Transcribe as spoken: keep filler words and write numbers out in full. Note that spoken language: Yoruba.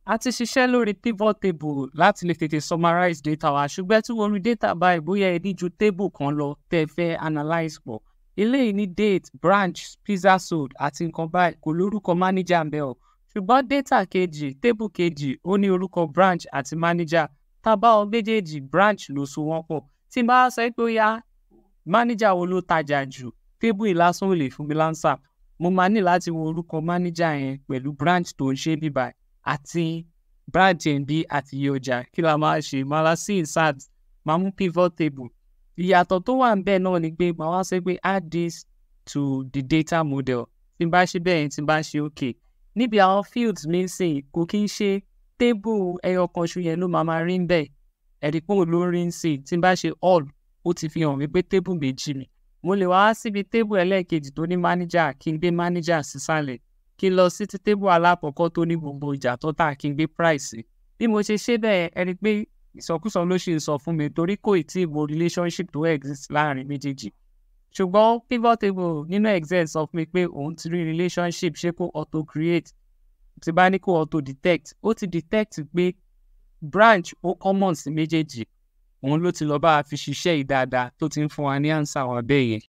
A ti ṣiṣẹ́ lórí pivot table láti lè tètè summarize data wa, ṣùgbọ́n tí wọ́n rí data báyìí bóyá ẹ ní ju table kan lọ tẹ́ fẹ́ analyze pọ̀. Eléyìí ní date, branch, pizza sold àti nǹkan báyìí kò lórúkọ manager ń bẹ o. Ṣùgbọ́n data kejì, table kejì, ó ní orúkọ branch àti manager. Tá bá ọ méjèèjì, branch ló so wọ́n pọ̀. Tí n bá sọ pé ó yá manager wo ló tajà jù, table yìí lásán ò lè fún mi lánsà. Mo máa ní láti wo orúkọ manager yẹn pẹ̀lú branch tó ń ṣe bíbá àti branch N B àti iye ọjà. Kí la máa ṣe? Máa la sí insert, máa mú pivot table. Ìyàtọ̀ tó wà níbẹ̀ náà ni pé màá wá sọ pé add this to the data model. Tí n bá ṣe bẹ́ẹ̀, tí n bá ṣe okay. Níbi àwọn fields mi sìn kò kí ń ṣe table ẹyọ kan ṣo yẹn ló máa máa rí ń bẹ̀. Ẹ̀rí pé òun ló rí ń sìn. Tí n bá ṣe all, ó ti fi hàn mí pé table méjì ni. Mo lè wá síbi table ẹlẹ́ẹ̀kejì tó ní manager kí n gbé manager sísàlẹ̀. Kí n lọ sí ti table alákọ̀ọ́kọ́ tó ní gbogbo ìjà tó tà kí n gbé price. Bí mo ṣe ṣe bẹ́ẹ̀, ẹ rí pé ìsọkúsọ ló ṣì ń sọ fún mi torí kò ì tí mo relationship tó exist láàrin méjèèjì. Ṣùgbọ́n pivot table nínú Excel sọ fún mi pé òun ti rí relationship, ṣé kó auto create. Tí bá ní kó auto detect, ó ti detect pé branch ó common sí méjèèjì. Òun ló ti lọ bá a fi ṣiṣẹ́ yìí dáadáa tó ti ń fún wa ní answer wa bẹ́ẹ̀ yẹn.